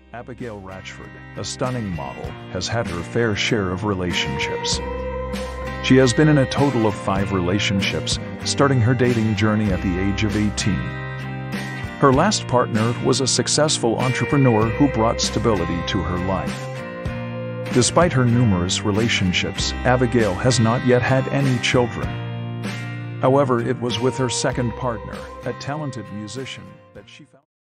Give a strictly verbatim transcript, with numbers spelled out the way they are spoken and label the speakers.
Speaker 1: Abigail Ratchford, a stunning model, has had her fair share of relationships. She has been in a total of five relationships, starting her dating journey at the age of eighteen. Her last partner was a successful entrepreneur who brought stability to her life. Despite her numerous relationships, Abigail has not yet had any children. However, it was with her second partner, a talented musician, that she found